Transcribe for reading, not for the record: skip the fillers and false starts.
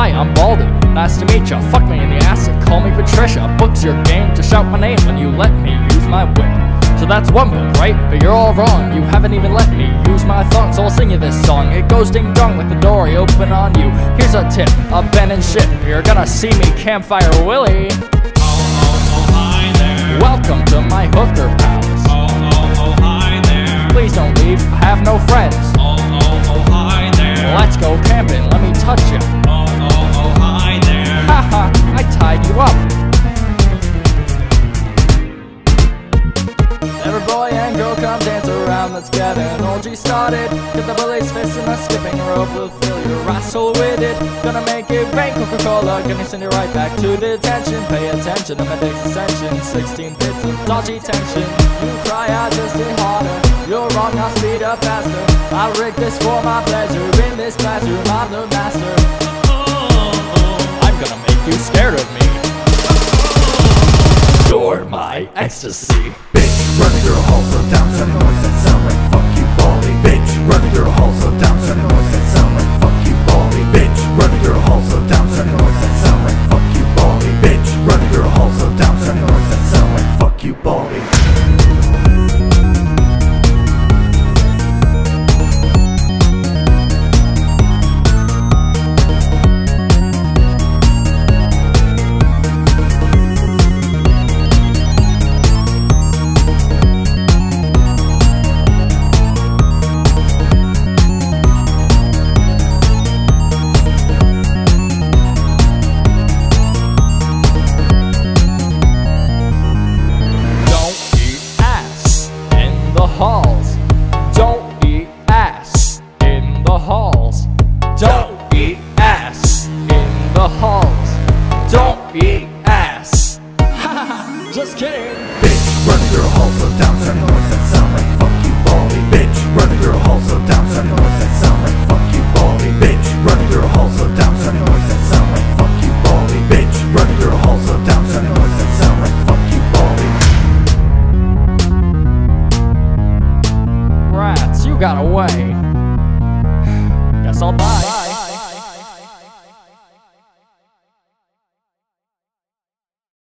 Hi, I'm Baldy. Nice to meet ya. Fuck me in the ass and call me Patricia. Book's your game to shout my name when you let me use my whip. So that's one book, right? But you're all wrong. You haven't even let me use my thong, so I'll sing you this song. It goes ding dong like the door I open on you. Here's a tip, a Ben and shit. You're gonna see me Campfire Willie. Hi there. Welcome to my hooker palace. Hi there. Please don't leave, I have no friends. Hi there. Let's go camping, let me touch ya. Hi there. Haha, I tied you up. Every boy and girl come dance around, let's get an orgy started. Get the bully's fist and a skipping rope will fill your asshole with it. Gonna make it rain Coca-Cola, gonna send you right back to detention. Pay attention, I'm a dick's ascension. 16 bits of dodgy tension. You cry, I just hit harder. You're wrong, I'll speed up faster. I rig this for my pleasure. In this classroom, I'm the master. I'm gonna make you scared of me. You're my ecstasy. Running through a hall so down, sounding noise that sound like fuck you, Baldy. Bitch, running through a hall so down, sounding noise that sound like fuck you, Baldy. Bitch, running through a hall so down, sounding noise that sound like fuck you, Baldy. Bitch, running through a hall so down, sounding noise that sound like fuck you, Baldy. Halls. Don't eat ass in the halls. Don't eat ass in the halls. Don't eat ass. Just kidding. Bitch, running through a hall so down, sounding noise that sound like fuck you, Baldy. Bitch, running through a hall so down, sounding noise that sound like fuck you, Baldy. Bitch, running through a hall so down, sounding noise that sound like fuck you, Baldy. Bitch, running through a hall so down, sounding noise that sound like fuck you, Baldy. Rats, you got away. Guess I'll die.